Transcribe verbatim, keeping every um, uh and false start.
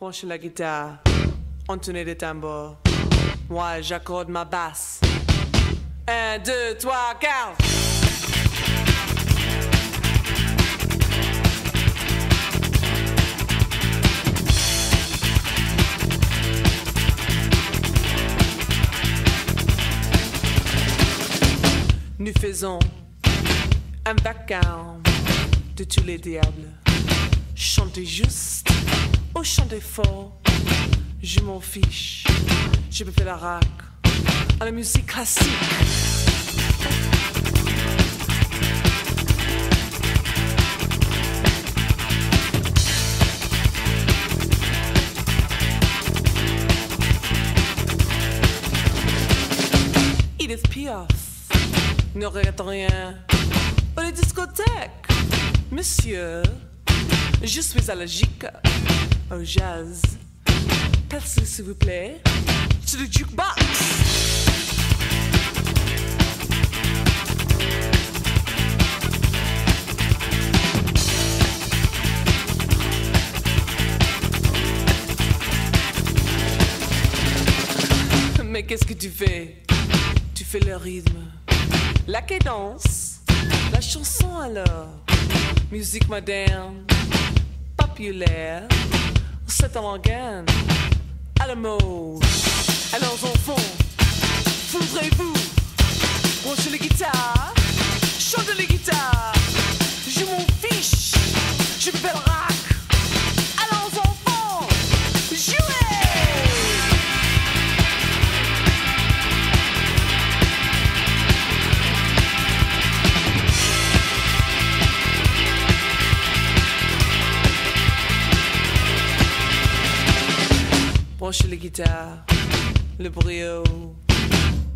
Branchez la guitare, entonez des tambours. Moi, j'accorde ma basse. Un, deux, trois, quatre. Nous faisons un vacarme de tous les diables. Chantez juste ou chantez fort, je m'en fiche. Je peux faire la rac à la musique classique. Edith Piaf ne regrette rien pour les discothèques. Monsieur, je suis allergique au jazz. Passez s'il vous plaît sur le jukebox. Mais qu'est-ce que tu fais? Tu fais le rythme, la cadence, la chanson alors. Musique moderne, populaire, c'est en organe, à la mode. Alors enfants, voudrez-vous branchez les guitares, chantez les guitares, je m'en fiche, je fais le rock. Alors enfants, jouez! Branchez les guitares, le brio,